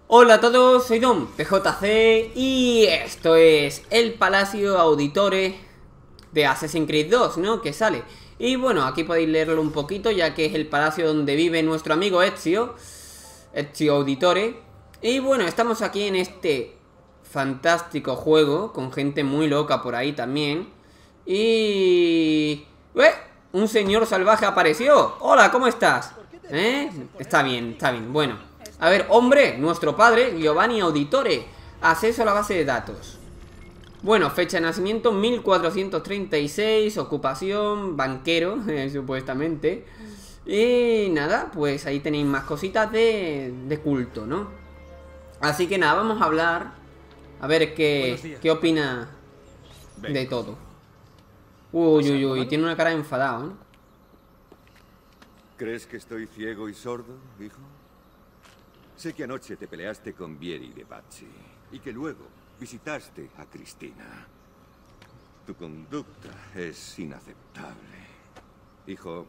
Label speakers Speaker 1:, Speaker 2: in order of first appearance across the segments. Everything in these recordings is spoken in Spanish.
Speaker 1: Hola a todos, soy Don PJC y esto es el Palacio Auditore de Assassin's Creed 2, ¿no? Que sale. Y bueno, aquí podéis leerlo un poquito, ya que es el palacio donde vive nuestro amigo Ezio Auditore. Y bueno, estamos aquí en este fantástico juego, con gente muy loca por ahí también. Y... un señor salvaje apareció. Hola, ¿cómo estás? Está bien, bueno. A ver, hombre, nuestro padre, Giovanni Auditore. Acceso a la base de datos. Bueno, fecha de nacimiento 1436. Ocupación, banquero, supuestamente. Y nada, pues ahí tenéis más cositas de culto, ¿no? Así que nada, vamos a hablar. A ver qué opina de todo. Uy, tiene una cara de enfadado, ¿eh?
Speaker 2: ¿Crees que estoy ciego y sordo, hijo? Sé que anoche te peleaste con Vieri de Pazzi y que luego visitaste a Cristina. Tu conducta es inaceptable. Hijo,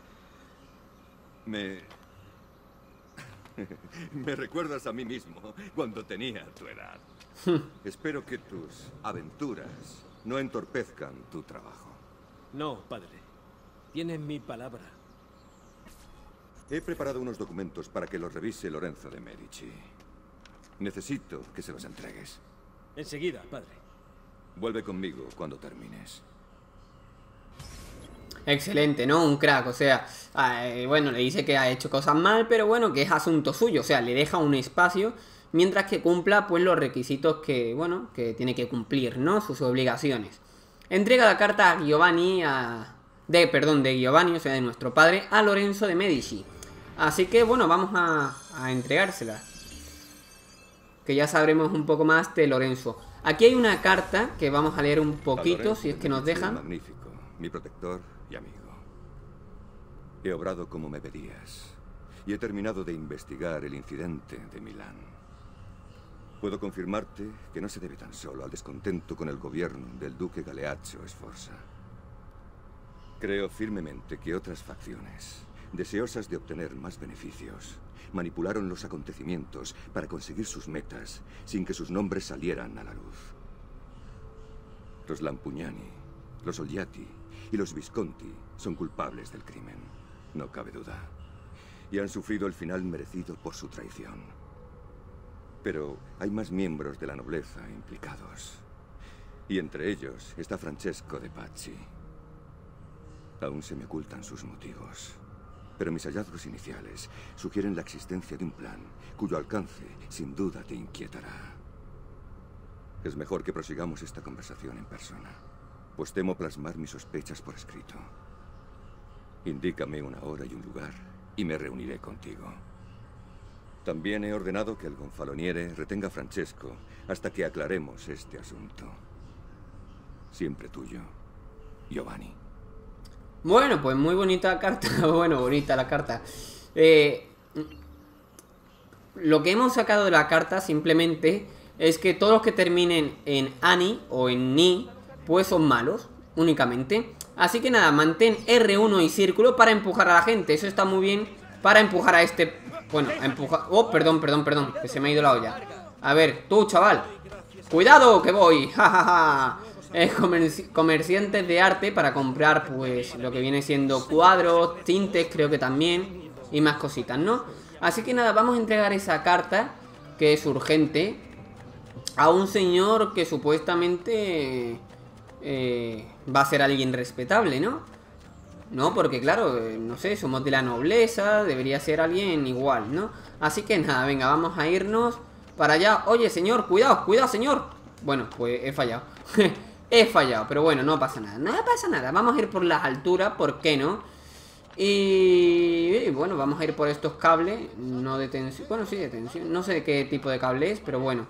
Speaker 2: me recuerdas a mí mismo cuando tenía tu edad. Espero que tus aventuras no entorpezcan tu trabajo.
Speaker 3: No, padre. Tienes mi palabra.
Speaker 2: He preparado unos documentos para que los revise Lorenzo de Medici. Necesito que se los entregues.
Speaker 3: Enseguida, padre.
Speaker 2: Vuelve conmigo cuando termines.
Speaker 1: Excelente, ¿no? Un crack, o sea, bueno, le dice que ha hecho cosas mal, pero bueno, que es asunto suyo, o sea, le deja un espacio mientras que cumpla, pues, los requisitos que, bueno, que tiene que cumplir, ¿no? Sus obligaciones. Entrega la carta a Giovanni, de Giovanni, o sea, de nuestro padre, a Lorenzo de Medici. Así que, bueno, vamos a entregársela. Que ya sabremos un poco más de Lorenzo. Aquí hay una carta que vamos a leer un poquito, si es que nos dejan.
Speaker 2: Magnífico, mi protector y amigo. He obrado como me pedías y he terminado de investigar el incidente de Milán. Puedo confirmarte que no se debe tan solo al descontento con el gobierno del duque Galeazzo Sforza. Creo firmemente que otras facciones, deseosas de obtener más beneficios, manipularon los acontecimientos para conseguir sus metas sin que sus nombres salieran a la luz. Los Lampugnani, los Oliati y los Visconti son culpables del crimen, no cabe duda, y han sufrido el final merecido por su traición. Pero hay más miembros de la nobleza implicados, y entre ellos está Francesco de Pazzi. Aún se me ocultan sus motivos, pero mis hallazgos iniciales sugieren la existencia de un plan cuyo alcance sin duda te inquietará. Es mejor que prosigamos esta conversación en persona, pues temo plasmar mis sospechas por escrito. Indícame una hora y un lugar y me reuniré contigo. También he ordenado que el gonfaloniere retenga a Francesco hasta que aclaremos este asunto. Siempre tuyo, Giovanni.
Speaker 1: Bueno, pues muy bonita carta. Bueno, bonita la carta. Lo que hemos sacado de la carta simplemente es que todos los que terminen en Ani o en Ni, pues son malos, únicamente. Así que nada, mantén R1 y círculo para empujar a la gente. Eso está muy bien para empujar a este... Bueno, a empujar... Oh, perdón, que se me ha ido la olla. A ver, tú, chaval. ¡Cuidado, que voy! ¡Ja! Comerciantes de arte para comprar, pues, lo que viene siendo cuadros, tintes, creo que también, y más cositas, ¿no? Así que nada, vamos a entregar esa carta, que es urgente, a un señor que supuestamente va a ser alguien respetable, ¿no? No, porque claro, no sé, somos de la nobleza, debería ser alguien igual, ¿no? Así que nada, venga, vamos a irnos para allá. Oye, señor, cuidado, señor. Bueno, pues he fallado. He fallado, pero bueno, no pasa nada. No pasa nada, vamos a ir por las alturas, ¿por qué no? Y bueno, vamos a ir por estos cables. No de tensión, bueno, sí de tensión. No sé de qué tipo de cable es, pero bueno.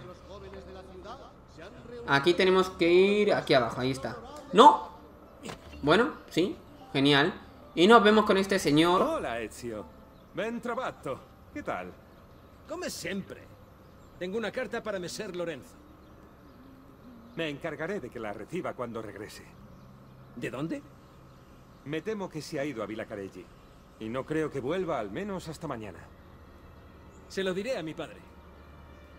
Speaker 1: Aquí tenemos que ir aquí abajo, ahí está. ¡No! Bueno, sí, genial. Y nos vemos con este señor.
Speaker 4: Hola, Ezio. Ben trovato. ¿Qué tal?
Speaker 3: Come sempre. Tengo una carta para Messer Lorenzo.
Speaker 4: Me encargaré de que la reciba cuando regrese.
Speaker 3: ¿De dónde?
Speaker 4: Me temo que se ha ido a Villacareggi. Y no creo que vuelva al menos hasta mañana.
Speaker 3: Se lo diré a mi padre.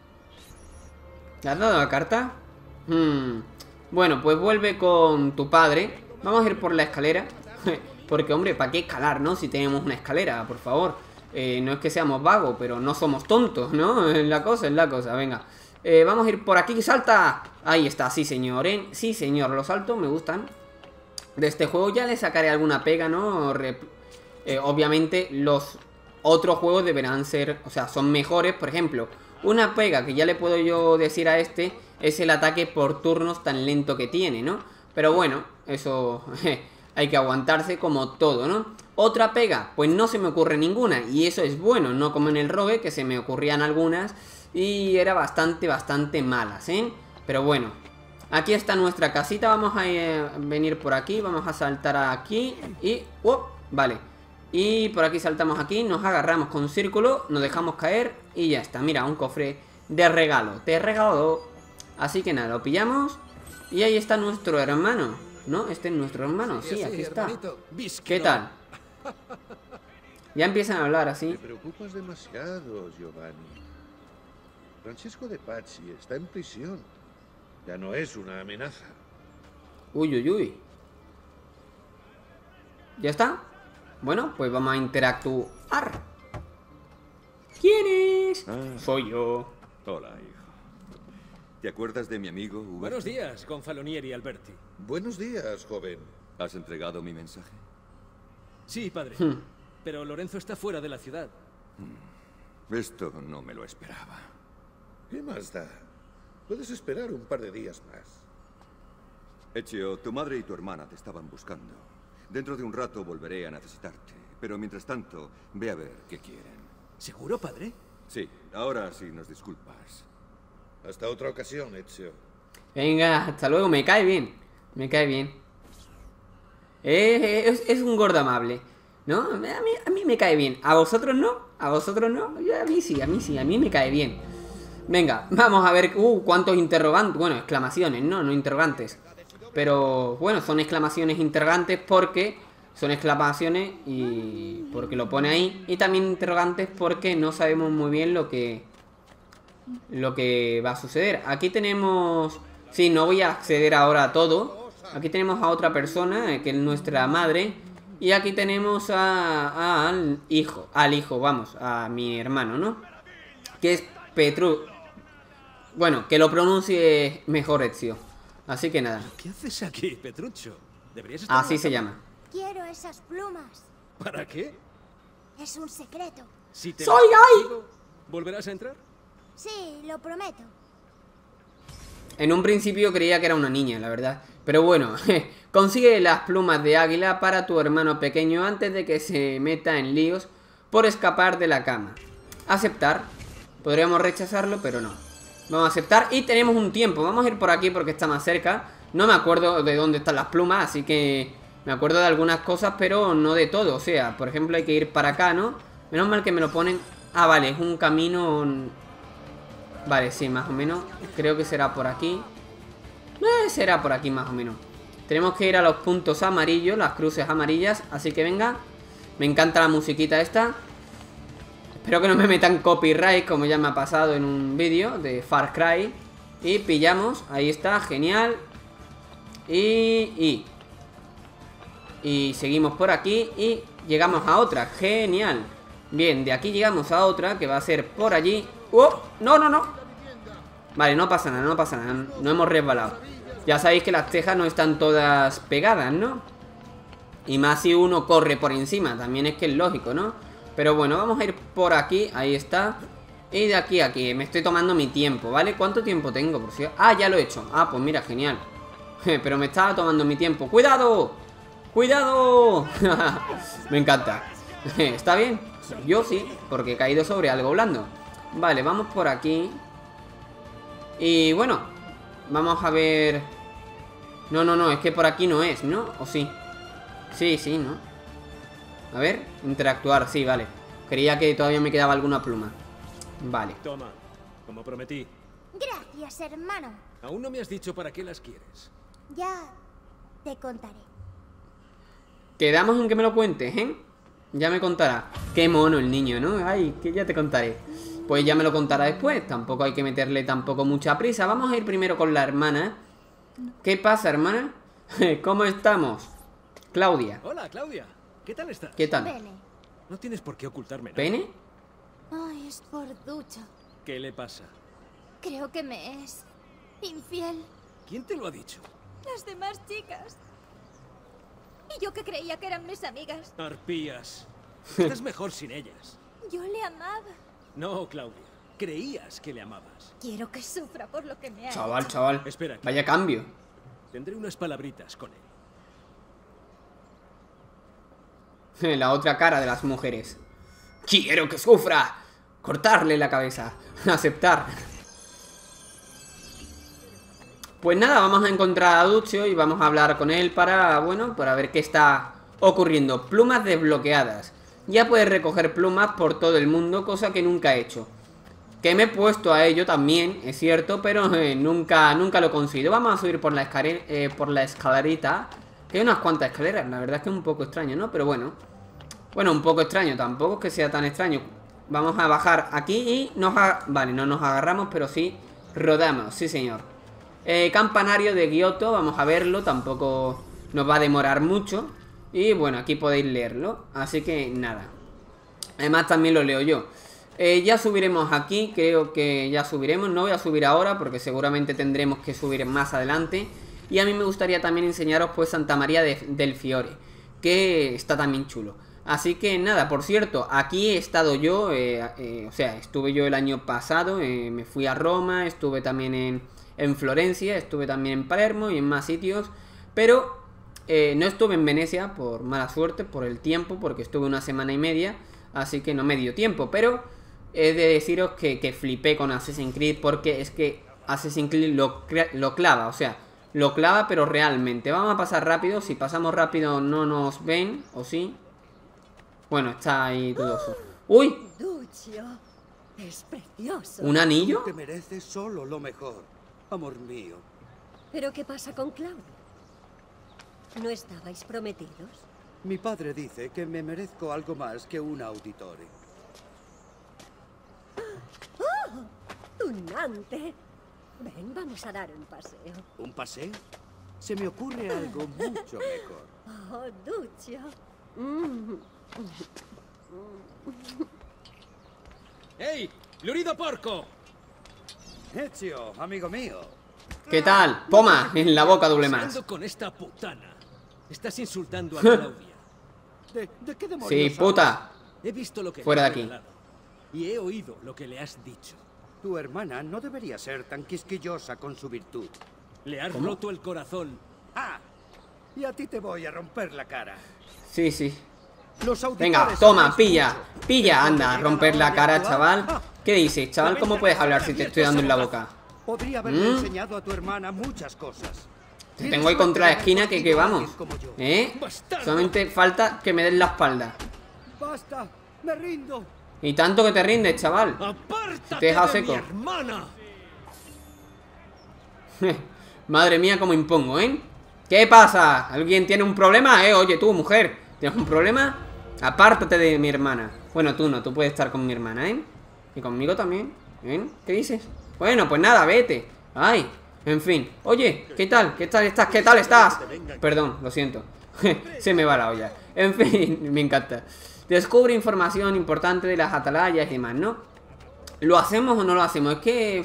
Speaker 1: ¿Le has dado la carta? Bueno, pues vuelve con tu padre. Vamos a ir por la escalera. Porque, hombre, ¿para qué escalar, no? Si tenemos una escalera, por favor. No es que seamos vagos, pero no somos tontos, ¿no? Es la cosa, venga. Vamos a ir por aquí, ¡salta! Ahí está, sí señor, ¿eh? Sí señor, los saltos me gustan. De este juego ya le sacaré alguna pega, ¿no? Obviamente los otros juegos deberán ser, o sea, son mejores. Por ejemplo, una pega que ya le puedo yo decir a este es el ataque por turnos tan lento que tiene, ¿no? Pero bueno, eso hay que aguantarse como todo, ¿no? Otra pega, pues no se me ocurre ninguna. Y eso es bueno, no como en el Rogue, que se me ocurrían algunas y era bastante malas, ¿eh? Pero bueno, aquí está nuestra casita. Vamos a venir por aquí, vamos a saltar aquí y... vale. Y por aquí saltamos aquí, nos agarramos con círculo, nos dejamos caer y ya está. Mira, un cofre de regalo, te he regalado. Así que nada, lo pillamos. Y ahí está nuestro hermano, ¿no? Este es nuestro hermano, sí, aquí está. ¿Qué tal? Ya empiezan a hablar así.
Speaker 5: Te preocupas demasiado, Giovanni. Francesco de Pazzi está en prisión. Ya no es una amenaza.
Speaker 1: Uy. ¿Ya está? Bueno, pues vamos a interactuar. ¿Quién es? Soy yo.
Speaker 2: Hola, hijo. ¿Te acuerdas de mi amigo Huberto?
Speaker 3: Buenos días, Gonfalonieri Alberti.
Speaker 5: Buenos días, joven.
Speaker 2: ¿Has entregado mi mensaje?
Speaker 3: Sí, padre. Pero Lorenzo está fuera de la ciudad.
Speaker 2: Esto no me lo esperaba.
Speaker 5: ¿Qué más da? Puedes esperar un par de días más.
Speaker 2: Ezio, tu madre y tu hermana te estaban buscando. Dentro de un rato volveré a necesitarte. Pero mientras tanto, ve a ver qué quieren.
Speaker 3: ¿Seguro, padre?
Speaker 2: Sí, ahora sí nos disculpas.
Speaker 5: Hasta otra ocasión, Ezio.
Speaker 1: Venga, hasta luego, me cae bien. Me cae bien. Es un gordo amable, ¿no? A mí me cae bien. ¿A vosotros no? ¿A vosotros no? A mí sí, a mí me cae bien. Venga, vamos a ver. Cuántos interrogantes. Bueno, exclamaciones, ¿no? No interrogantes. Pero bueno, son exclamaciones interrogantes porque son exclamaciones y porque lo pone ahí. Y también interrogantes porque no sabemos muy bien lo que va a suceder. Aquí tenemos... Sí, no voy a acceder ahora a todo. Aquí tenemos a otra persona, que es nuestra madre. Y aquí tenemos al hijo, vamos, a mi hermano, ¿no? Que es Petru. Bueno, que lo pronuncie mejor Ezio. Así que nada.
Speaker 3: ¿Qué haces aquí, Petruccio? Deberías estar
Speaker 1: Así se llama.
Speaker 6: Quiero esas plumas.
Speaker 3: ¿Para qué?
Speaker 6: Es un secreto.
Speaker 3: Si te
Speaker 1: ¡Soy
Speaker 3: las consigo, ¿volverás a entrar?
Speaker 6: Sí, lo prometo.
Speaker 1: En un principio creía que era una niña, la verdad. Pero bueno, consigue las plumas de águila para tu hermano pequeño antes de que se meta en líos por escapar de la cama. Aceptar. Podríamos rechazarlo, pero no. Vamos a aceptar y tenemos un tiempo. Vamos a ir por aquí porque está más cerca. No me acuerdo de dónde están las plumas, así que me acuerdo de algunas cosas, pero no de todo. O sea, por ejemplo, hay que ir para acá, ¿no? Menos mal que me lo ponen... Ah, vale, es un camino... Vale, sí, más o menos. Creo que será por aquí. Será por aquí más o menos. Tenemos que ir a los puntos amarillos, las cruces amarillas. Así que venga. Me encanta la musiquita esta. Espero que no me metan copyright, como ya me ha pasado en un vídeo de Far Cry. Y pillamos, ahí está, genial. Y seguimos por aquí y llegamos a otra, genial. Bien, de aquí llegamos a otra que va a ser por allí. ¡Oh! ¡No! Vale, no pasa nada, no hemos resbalado. Ya sabéis que las tejas no están todas pegadas, ¿no? Y más si uno corre por encima, también es que es lógico, ¿no? Pero bueno, vamos a ir por aquí, ahí está. Y de aquí a aquí, me estoy tomando mi tiempo, ¿vale? ¿Cuánto tiempo tengo? Por si... Ah, ya lo he hecho. Ah, pues mira, genial. Pero me estaba tomando mi tiempo. ¡Cuidado! ¡Cuidado! Me encanta. ¿Está bien? Yo sí, porque he caído sobre algo blando. Vale, vamos por aquí. Y bueno, vamos a ver... No, es que por aquí no es, ¿no? ¿O sí? Sí, ¿no? A ver, interactuar, sí, vale. Creía que todavía me quedaba alguna pluma. Vale.
Speaker 3: Toma, como prometí.
Speaker 6: Gracias, hermano.
Speaker 3: Aún no me has dicho para qué las quieres.
Speaker 6: Ya te contaré.
Speaker 1: Quedamos en que me lo cuentes, ¿eh? Ya me contará. Qué mono el niño, ¿no? Ay, que ya te contaré. pues ya me lo contará después. Tampoco hay que meterle tampoco mucha prisa. Vamos a ir primero con la hermana. ¿Qué pasa, hermana? ¿Cómo estamos? Claudia.
Speaker 3: Hola, Claudia. ¿Qué tal estás?
Speaker 1: ¿Qué tal?
Speaker 6: Pene.
Speaker 3: No tienes por qué ocultarme nada.
Speaker 1: ¿Pene?
Speaker 6: Ay, es por ducho.
Speaker 3: ¿Qué le pasa?
Speaker 6: Creo que me es infiel.
Speaker 3: ¿Quién te lo ha dicho?
Speaker 6: Las demás chicas. Y yo que creía que eran mis amigas.
Speaker 3: Arpías. Estás mejor sin ellas.
Speaker 6: Yo le amaba.
Speaker 3: No, Claudia. Creías que le amabas.
Speaker 6: Quiero que sufra por lo que me ha
Speaker 1: Chaval,
Speaker 6: hecho.
Speaker 1: chaval.
Speaker 3: Espera aquí.
Speaker 1: Vaya cambio.
Speaker 3: Tendré unas palabritas con él.
Speaker 1: La otra cara de las mujeres. ¡Quiero que sufra! Cortarle la cabeza. Aceptar. Pues nada, vamos a encontrar a Duccio y vamos a hablar con él para, bueno, para ver qué está ocurriendo. Plumas desbloqueadas. Ya puedes recoger plumas por todo el mundo, cosa que nunca he hecho. Que me he puesto a ello también, es cierto, pero nunca lo he conseguido. Vamos a subir por la escalerita. Que hay unas cuantas escaleras, la verdad es que es un poco extraño, ¿no? Pero bueno. Bueno, un poco extraño, tampoco es que sea tan extraño. Vamos a bajar aquí y vale, no nos agarramos, pero sí rodamos, sí señor. Campanario de Giotto, vamos a verlo, tampoco nos va a demorar mucho. Y bueno, aquí podéis leerlo, así que nada. Además también lo leo yo. Ya subiremos aquí, creo que ya subiremos. No voy a subir ahora porque seguramente tendremos que subir más adelante. Y a mí me gustaría también enseñaros pues Santa María del Fiore, que está también chulo. Así que nada, por cierto, aquí he estado yo, o sea, estuve yo el año pasado, me fui a Roma, estuve también en Florencia, estuve también en Palermo y en más sitios, pero no estuve en Venecia por mala suerte, por el tiempo, porque estuve una semana y media, así que no me dio tiempo, pero he de deciros que flipé con Assassin's Creed, porque es que Assassin's Creed lo clava, o sea, lo clava pero realmente. Vamos a pasar rápido, si pasamos rápido no nos ven, ¿o sí? Bueno, está ahí dudoso. ¡Uy!
Speaker 7: Duccio, es precioso.
Speaker 1: ¿Un anillo?
Speaker 8: Te mereces solo lo mejor, amor mío.
Speaker 7: ¿Pero qué pasa con Claudio? ¿No estabais prometidos?
Speaker 8: Mi padre dice que me merezco algo más que un auditore.
Speaker 7: ¡Tunante! Ven, vamos a dar un paseo.
Speaker 8: ¿Un paseo? Se me ocurre algo mucho mejor.
Speaker 7: Oh, Duccio.
Speaker 3: ¡Ey! ¡Lurido porco!
Speaker 8: Ezio, amigo mío.
Speaker 1: ¿Qué tal? Toma, en la boca doble más.
Speaker 3: Pasando con esta putana. Estás insultando a Claudia.
Speaker 8: ¿De qué demonios
Speaker 1: Sí,
Speaker 8: hablas?
Speaker 1: puta.
Speaker 3: He visto lo que
Speaker 1: Fuera
Speaker 3: le
Speaker 1: de
Speaker 3: has
Speaker 1: aquí.
Speaker 3: regalado, y he oído lo que le has dicho.
Speaker 8: Tu hermana no debería ser tan quisquillosa con su virtud.
Speaker 3: Le has
Speaker 1: ¿Cómo?
Speaker 3: roto el corazón.
Speaker 8: ¡Ah! Y a ti te voy a romper la cara.
Speaker 1: Sí, sí.
Speaker 8: Los auditores
Speaker 1: Venga, toma,
Speaker 8: sabéis
Speaker 1: pilla.
Speaker 8: mucho.
Speaker 1: Pilla,
Speaker 8: Pero
Speaker 1: anda,
Speaker 8: cuando
Speaker 1: a
Speaker 8: llega
Speaker 1: romper la
Speaker 8: hora de
Speaker 1: cara,
Speaker 8: actuar,
Speaker 1: chaval. ¿Qué dices, chaval? ¿Cómo puedes hablar si te estoy dando en la boca?
Speaker 8: Podría haberle enseñado a tu hermana muchas cosas.
Speaker 1: Te tengo ahí contra la esquina que vamos.
Speaker 8: Como yo.
Speaker 3: ¡Bastardo!
Speaker 1: Solamente falta que me des la espalda.
Speaker 8: ¡Basta! ¡Me rindo!
Speaker 1: Y tanto que te rindes, chaval.
Speaker 3: ¡Apártate
Speaker 1: Te he dejado
Speaker 3: de
Speaker 1: seco.
Speaker 3: mi hermana!
Speaker 1: Madre mía, cómo impongo, ¿eh? ¿Qué pasa? ¿Alguien tiene un problema? Oye, tú, mujer, ¿tienes un problema? Apártate de mi hermana. Bueno, tú no, tú puedes estar con mi hermana, ¿eh? Y conmigo también, ¿eh? ¿Qué dices? Bueno, pues nada, vete. Ay, en fin. Oye, ¿qué tal? ¿Qué tal estás? ¿Qué tal estás? Perdón, lo siento. Se me va la olla. En fin, me encanta. Descubre información importante de las atalayas y demás, ¿no? ¿Lo hacemos o no lo hacemos? Es que...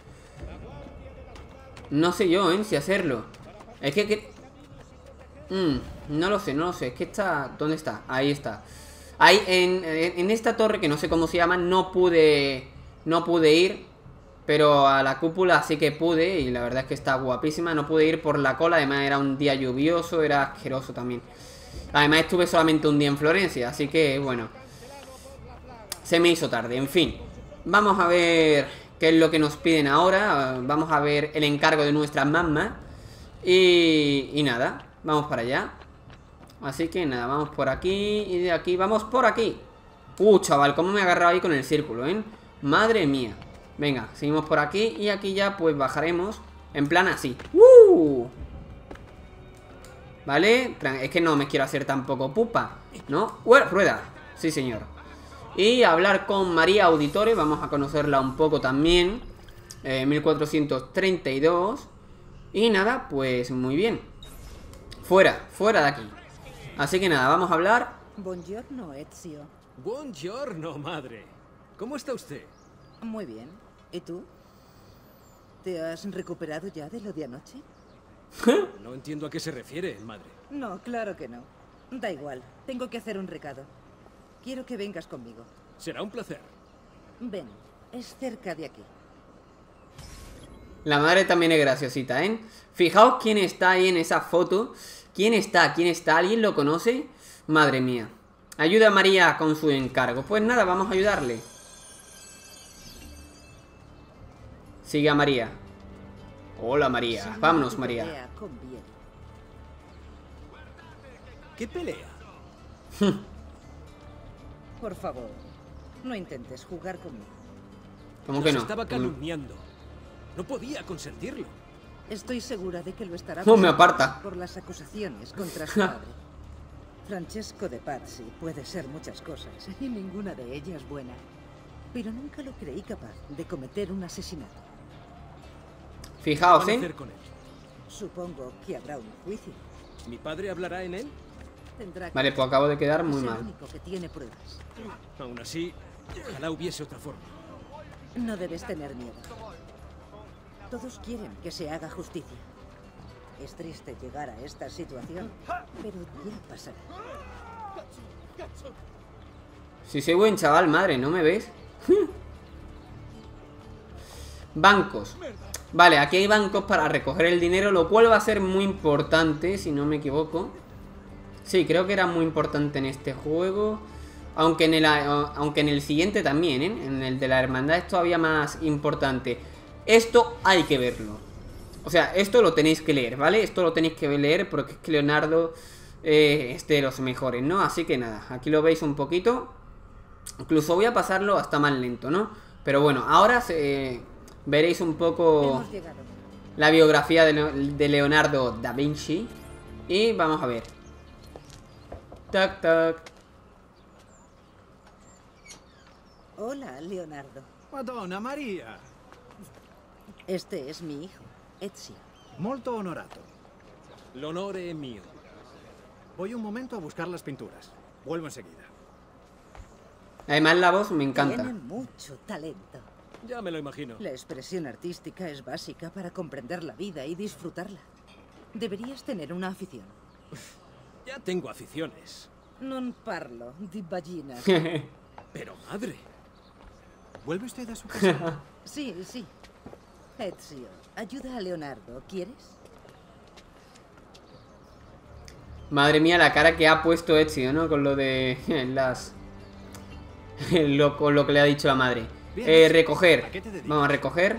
Speaker 1: no sé yo, si hacerlo. Es que... no lo sé, no lo sé. Es que está... ¿dónde está? Ahí está. Ahí, en esta torre, que no sé cómo se llama, no pude ir. Pero a la cúpula sí que pude. Y la verdad es que está guapísima. No pude ir por la cola. Además era un día lluvioso. Era asqueroso también. Además estuve solamente un día en Florencia. Así que, bueno, se me hizo tarde, en fin. Vamos a ver qué es lo que nos piden ahora. Vamos a ver el encargo de nuestra mamá. Y nada, vamos para allá. Así que nada, vamos por aquí. Y de aquí, vamos por aquí. Chaval, cómo me he agarrado ahí con el círculo, Madre mía. Venga, seguimos por aquí. Y aquí ya pues bajaremos en plan así. ¿Vale? Es que no me quiero hacer tampoco pupa, ¿no? Rueda, sí señor. Y hablar con María Auditore. Vamos a conocerla un poco también. 1432. Y nada, pues muy bien. Fuera de aquí. Así que nada, vamos a hablar.
Speaker 9: Buongiorno, Ezio.
Speaker 3: Buongiorno, madre. ¿Cómo está usted?
Speaker 9: Muy bien. ¿Y tú? ¿Te has recuperado ya de lo de anoche?
Speaker 3: No entiendo a qué se refiere, madre.
Speaker 9: No, claro que no. Da igual. Tengo que hacer un recado. Quiero que vengas conmigo.
Speaker 3: Será un placer.
Speaker 9: Ven. Es cerca de aquí.
Speaker 1: La madre también es graciosita, ¿eh? Fijaos quién está ahí en esa foto. ¿Quién está? ¿Alguien lo conoce? Madre mía. Ayuda a María con su encargo. Pues nada, vamos a ayudarle. Sigue a María. Hola, María. Vámonos, María.
Speaker 3: ¿Qué pelea?
Speaker 9: Por favor, no intentes jugar conmigo.
Speaker 1: ¿Cómo que no?
Speaker 3: Estaba calumniando. No podía consentirlo.
Speaker 9: Estoy segura de que lo estará
Speaker 1: No me aparta.
Speaker 9: por las acusaciones contra su padre. Francesco de Pazzi puede ser muchas cosas y ninguna de ellas buena. Pero nunca lo creí capaz de cometer un asesinato.
Speaker 1: Fijaos,
Speaker 3: ¿Qué van a hacer con él?
Speaker 9: Supongo que habrá un juicio.
Speaker 3: ¿Mi padre hablará en él?
Speaker 9: Tendrá que...
Speaker 1: Vale, pues acabo de quedar muy
Speaker 9: Es el
Speaker 1: mal.
Speaker 9: único que tiene pruebas.
Speaker 3: Aún así, ojalá hubiese otra forma.
Speaker 9: No debes tener miedo. Todos quieren que se haga justicia. Es triste llegar a esta situación, pero ya pasará.
Speaker 1: Si soy buen chaval, madre, ¿no me ves? Bancos. Vale, aquí hay bancos para recoger el dinero, lo cual va a ser muy importante, si no me equivoco. Sí, creo que era muy importante en este juego. Aunque en el siguiente también, ¿eh? En el de la hermandad es todavía más importante. Esto hay que verlo. O sea, esto lo tenéis que leer, ¿vale? Esto lo tenéis que leer porque es que Leonardo es de los mejores, ¿no? Así que nada, aquí lo veis un poquito. Incluso voy a pasarlo hasta más lento, ¿no? Pero bueno, ahora veréis un poco la biografía de Leonardo da Vinci. Y vamos a ver. Tac, tac.
Speaker 9: Hola, Leonardo.
Speaker 10: Madonna Maria.
Speaker 9: Este es mi hijo, Ezio.
Speaker 10: Molto onorato.
Speaker 3: L'onore è mio.
Speaker 10: Voy un momento a buscar las pinturas. Vuelvo enseguida.
Speaker 1: Además la voz me encanta.
Speaker 9: Tiene mucho talento.
Speaker 3: Ya me lo imagino.
Speaker 9: La expresión artística es básica para comprender la vida y disfrutarla. Deberías tener una afición.
Speaker 3: Ya tengo aficiones.
Speaker 9: Non parlo di vagina.
Speaker 3: Pero, madre.
Speaker 10: ¿Vuelve usted a su casa?
Speaker 9: Sí, sí. Ezio, ayuda a Leonardo, ¿quieres?
Speaker 1: Madre mía, la cara que ha puesto Ezio, ¿no? Con lo de las... con lo que le ha dicho la madre. Recoger. Vamos a recoger.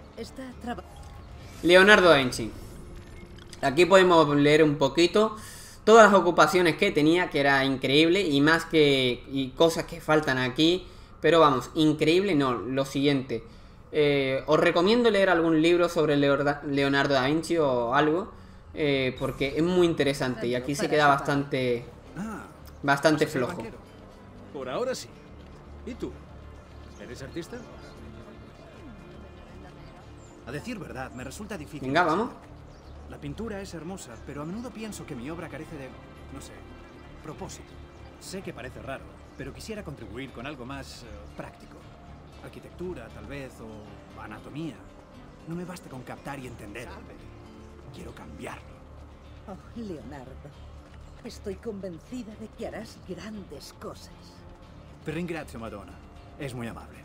Speaker 1: Leonardo da Vinci. Aquí podemos leer un poquito todas las ocupaciones que tenía, que era increíble. Y más que... y cosas que faltan aquí. Pero vamos, increíble no. Lo siguiente. Os recomiendo leer algún libro sobre Leonardo da Vinci o algo. Porque es muy interesante. Y aquí se queda bastante... bastante flojo.
Speaker 3: Por ahora sí. ¿Y tú? ¿Eres artista?
Speaker 10: A decir verdad, me resulta difícil.
Speaker 1: Venga, vamos.
Speaker 10: La pintura es hermosa, pero a menudo pienso que mi obra carece de, no sé, propósito. Sé que parece raro, pero quisiera contribuir con algo más práctico. Arquitectura, tal vez, o anatomía. No me basta con captar y entender al medio. Quiero cambiarlo.
Speaker 9: Oh, Leonardo. Estoy convencida de que harás grandes cosas.
Speaker 10: Te ringrazio, Madonna. Es muy amable.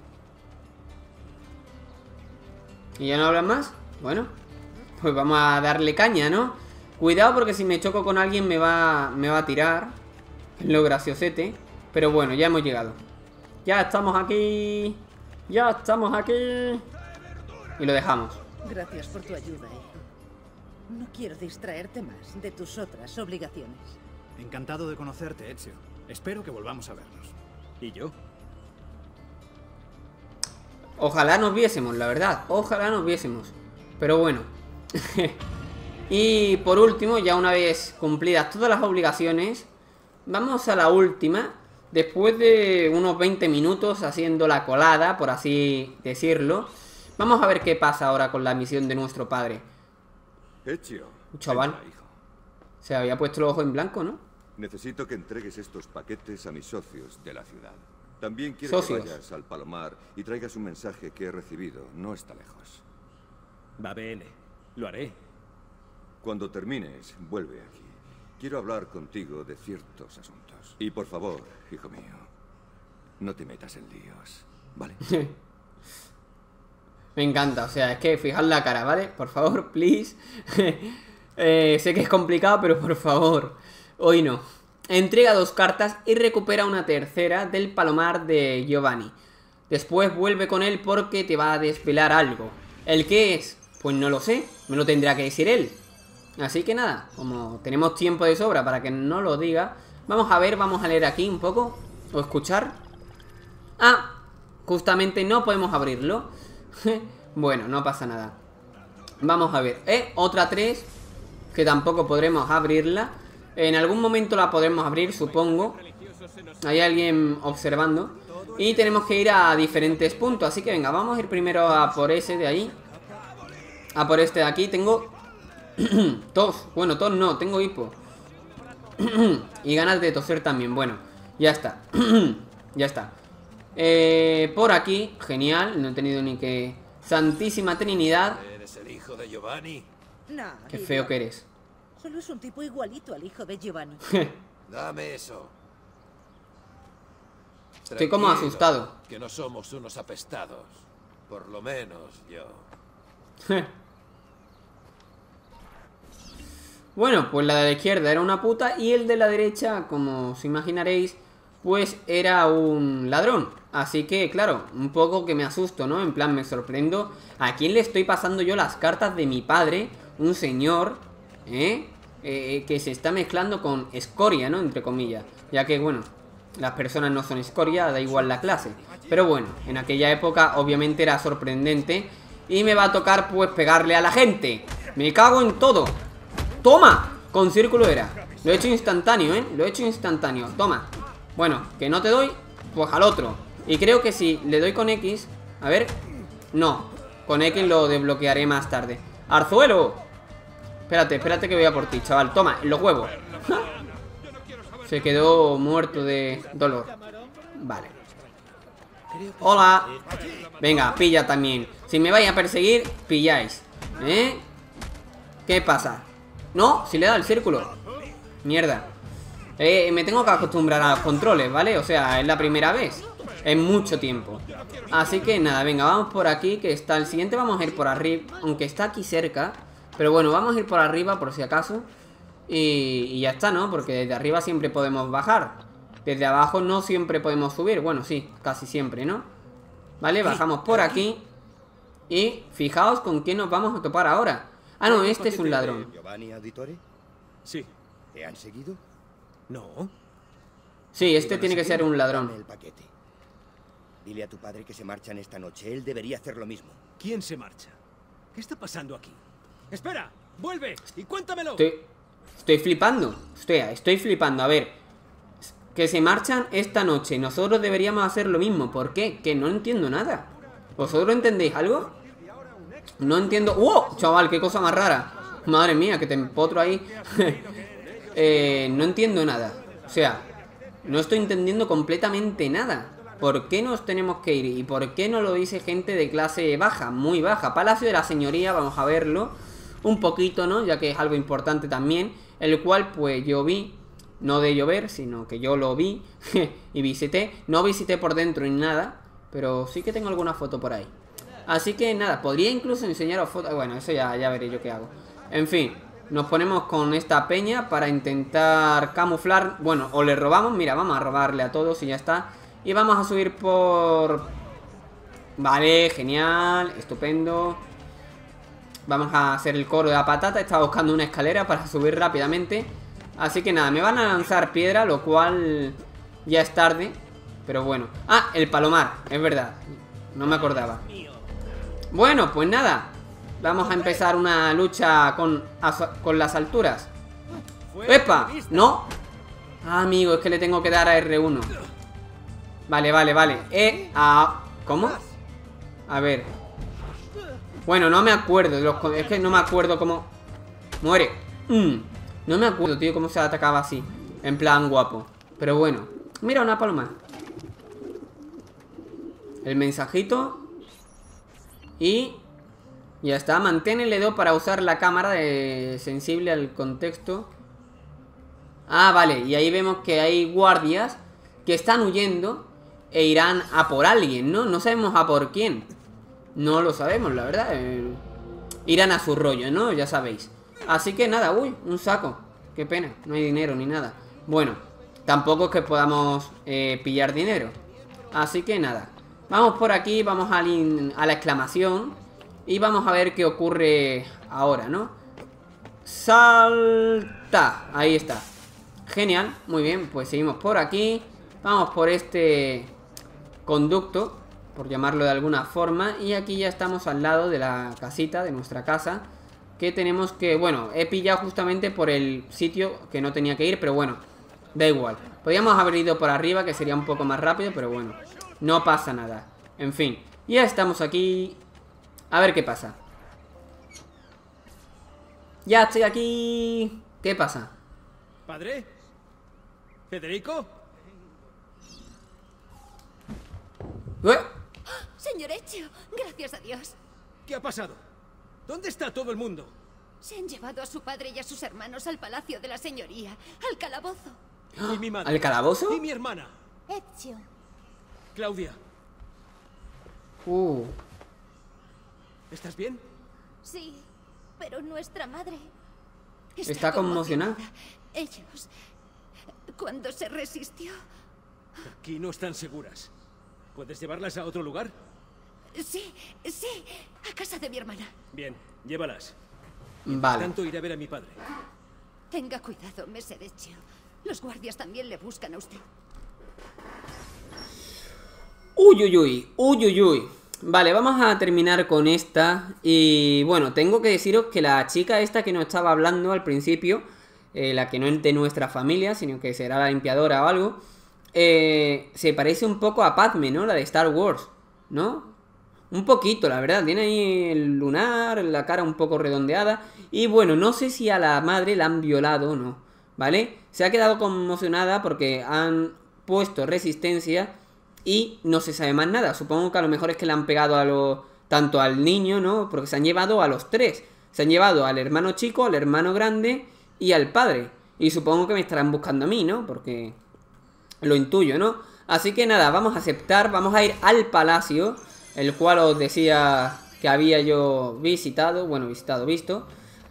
Speaker 1: ¿Y ya no hablan más? Bueno, pues vamos a darle caña, ¿no? Cuidado porque si me choco con alguien me va a tirar. Es lo graciosete. Pero bueno, ya hemos llegado. Ya estamos aquí. Ya estamos aquí. Y lo dejamos.
Speaker 9: Gracias por tu ayuda, hijo. No quiero distraerte más de tus otras obligaciones.
Speaker 10: Encantado de conocerte, Ezio. Espero que volvamos a vernos.
Speaker 3: ¿Y yo?
Speaker 1: Ojalá nos viésemos, la verdad. Ojalá nos viésemos. Pero bueno. Y por último, ya una vez cumplidas todas las obligaciones, vamos a la última, después de unos 20 minutos haciendo la colada, por así decirlo, vamos a ver qué pasa ahora con la misión de nuestro padre.
Speaker 2: Ezio.
Speaker 1: Chaval.
Speaker 2: Entra, hijo.
Speaker 1: Se había puesto los ojos en blanco, ¿no?
Speaker 2: Necesito que entregues estos paquetes a mis socios de la ciudad. También quiero que vayas al Palomar y traigas un mensaje que he recibido. No está lejos.
Speaker 3: Va bene. Lo haré.
Speaker 2: Cuando termines, vuelve aquí. Quiero hablar contigo de ciertos asuntos. Y por favor, hijo mío, no te metas en líos, ¿vale?
Speaker 1: Me encanta, o sea, es que fijad la cara, ¿vale? Por favor, please. Sé que es complicado, pero por favor. Hoy no. Entrega 2 cartas y recupera una tercera del Palomar de Giovanni. Después vuelve con él porque te va a desvelar algo. ¿El qué es? Pues no lo sé, me lo tendrá que decir él. Así que nada, como tenemos tiempo de sobra para que no lo diga, vamos a ver, vamos a leer aquí un poco, o escuchar. Ah, justamente no podemos abrirlo. Bueno, no pasa nada. Vamos a ver, otra 3, que tampoco podremos abrirla. En algún momento la podremos abrir, supongo. Hay alguien observando. Y tenemos que ir a diferentes puntos, así que venga, vamos a ir primero a por ese de ahí. A por este de aquí, tengo... tos, bueno, tos no, tengo hipo. Y ganas de toser también, bueno, ya está. Ya está. Por aquí, genial, no he tenido ni que... Santísima Trinidad.
Speaker 5: ¿Eres el hijo de Giovanni?
Speaker 9: No,
Speaker 1: Qué feo que eres.
Speaker 9: Solo es un tipo igualito al hijo de Giovanni.
Speaker 5: Dame eso.
Speaker 1: Estoy como
Speaker 5: Tranquilo,
Speaker 1: asustado.
Speaker 5: Que no somos unos apestados. Por lo menos yo.
Speaker 1: Bueno, pues la de la izquierda era una puta y el de la derecha, como os imaginaréis, pues era un ladrón. Así que, claro, un poco que me asusto, ¿no? En plan, me sorprendo. ¿A quién le estoy pasando yo las cartas de mi padre? Un señor, que se está mezclando con escoria, ¿no? Entre comillas. Ya que, bueno, las personas no son escoria, da igual la clase. Pero bueno, en aquella época obviamente era sorprendente. Y me va a tocar, pues, pegarle a la gente. Me cago en todo. ¡Toma! Con círculo era. Lo he hecho instantáneo, Lo he hecho instantáneo. Toma. Bueno, que no te doy, pues al otro. Y creo que si le doy con X... A ver... No. Con X lo desbloquearé más tarde. ¡Arzuelo! Espérate que voy a por ti, chaval. Toma, en los huevos. Se quedó muerto de dolor. Vale. Hola. Venga, pilla también. Si me vais a perseguir, pilláis. ¿Qué pasa? No, si le da el círculo. Mierda. Me tengo que acostumbrar a los controles, ¿vale? O sea, es la primera vez en mucho tiempo. Así que nada, venga, vamos por aquí, que está el siguiente. Vamos a ir por arriba, aunque está aquí cerca. Pero bueno, vamos a ir por arriba por si acaso. Y ya está, ¿no? Porque desde arriba siempre podemos bajar. Desde abajo no siempre podemos subir. Bueno, sí, casi siempre, ¿no? Vale, bajamos por aquí. Y fijaos con quién nos vamos a topar ahora. Ah, no, este es un ladrón.
Speaker 8: ¿Giovanni Auditore?
Speaker 3: Sí.
Speaker 8: ¿Te han seguido?
Speaker 3: No.
Speaker 1: Sí, este tiene que ser un ladrón.
Speaker 8: Dame el paquete. Dile a tu padre que se marchan esta noche. Él debería hacer lo mismo.
Speaker 3: ¿Quién se marcha? ¿Qué está pasando aquí? ¡Espera! ¡Vuelve! ¡Y cuéntamelo!
Speaker 1: Estoy flipando. Estoy flipando. A ver. Que se marchan esta noche. Nosotros deberíamos hacer lo mismo. ¿Por qué? Que no entiendo nada. ¿Vosotros entendéis algo? No entiendo. ¡Wow! Chaval, qué cosa más rara. Madre mía, que te empotro ahí. No entiendo nada. O sea, no estoy entendiendo completamente nada. ¿Por qué nos tenemos que ir? ¿Y por qué no lo dice gente de clase baja? Muy baja. Palacio de la Señoría, vamos a verlo un poquito, ¿no? Ya que es algo importante también. El cual, pues, yo vi. No de llover, sino que yo lo vi. Y visité. No visité por dentro ni nada. Pero sí que tengo alguna foto por ahí. Así que nada, podría incluso enseñaros fotos. Bueno, eso ya veré yo qué hago. En fin, nos ponemos con esta peña para intentar camuflar. Bueno, o le robamos, mira, vamos a robarle a todos y ya está. Y vamos a subir por... Vale, genial, estupendo. Vamos a hacer el coro de la patata. Estaba buscando una escalera para subir rápidamente. Así que nada, me van a lanzar piedra, lo cual ya es tarde. Pero bueno. Ah, el palomar, es verdad. No me acordaba. Bueno, pues nada. Vamos a empezar una lucha con las alturas. ¡Epa! ¿No? Ah, amigo, es que le tengo que dar a R1. Vale, vale, vale. ¿Cómo? A ver. Bueno, no me acuerdo. Es que no me acuerdo cómo... Muere. No me acuerdo, tío, cómo se atacaba así. En plan guapo. Pero bueno. Mira, una paloma. El mensajito. Y... ya está. Mantén el dedo para usar la cámara sensible al contexto. Ah, vale. Y ahí vemos que hay guardias que están huyendo e irán a por alguien, ¿no? No sabemos a por quién. No lo sabemos, la verdad. Irán a su rollo, ¿no? Ya sabéis. Así que nada, uy, un saco. Qué pena, no hay dinero ni nada. Bueno, tampoco es que podamos pillar dinero. Así que nada. Vamos por aquí, vamos a la exclamación. Y vamos a ver qué ocurre ahora, ¿no? Salta. Ahí está. Genial, muy bien, pues seguimos por aquí. Vamos por este conducto, por llamarlo de alguna forma. Y aquí ya estamos al lado de la casita, de nuestra casa. Que tenemos que, bueno, he pillado justamente por el sitio que no tenía que ir, pero bueno, da igual. Podríamos haber ido por arriba, que sería un poco más rápido, pero bueno, no pasa nada. En fin, ya estamos aquí. A ver qué pasa. Ya estoy aquí. ¿Qué pasa?
Speaker 3: ¿Padre? ¿Federico?
Speaker 6: Señor Ezio, gracias a Dios.
Speaker 3: ¿Qué ha pasado? ¿Dónde está todo el mundo?
Speaker 6: Se han llevado a su padre y a sus hermanos al palacio de la señoría, al calabozo.
Speaker 3: ¿Y mi madre?
Speaker 1: ¿Al calabozo?
Speaker 3: ¿Y mi hermana?
Speaker 6: Ezio.
Speaker 3: Claudia. ¿Estás bien?
Speaker 6: Sí, pero nuestra madre...
Speaker 1: Está conmocionada.
Speaker 6: Ellos... Cuando se resistió...
Speaker 3: Aquí no están seguras. ¿Puedes llevarlas a otro lugar?
Speaker 6: Sí, sí, a casa de mi hermana.
Speaker 3: Bien, llévalas.
Speaker 1: Vale.
Speaker 3: Por tanto, iré a ver a mi padre.
Speaker 6: Tenga cuidado, Messer Ezio. Los guardias también le buscan a usted.
Speaker 1: Uy, uy, uy, uy, uy, uy. Vale, vamos a terminar con esta. Y bueno, tengo que deciros que la chica esta que nos estaba hablando al principio, la que no es de nuestra familia, sino que será la limpiadora o algo, se parece un poco a Padme, ¿no? La de Star Wars, ¿no? Un poquito, la verdad. Tiene ahí el lunar, la cara un poco redondeada. Y bueno, no sé si a la madre la han violado o no, ¿vale? Se ha quedado conmocionada porque han puesto resistencia y no se sabe más nada. Supongo que a lo mejor es que le han pegado tanto al niño, ¿no? Porque se han llevado a los tres. Se han llevado al hermano chico, al hermano grande y al padre. Y supongo que me estarán buscando a mí, ¿no? Porque lo intuyo, ¿no? Así que nada, vamos a aceptar, vamos a ir al palacio, el cual os decía que había yo visitado, visto.